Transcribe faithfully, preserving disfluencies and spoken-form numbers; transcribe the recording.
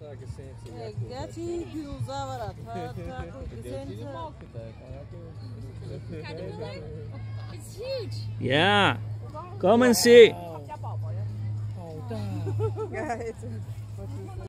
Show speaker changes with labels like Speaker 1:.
Speaker 1: Gati usava
Speaker 2: It's huge.
Speaker 3: Yeah. Come and see.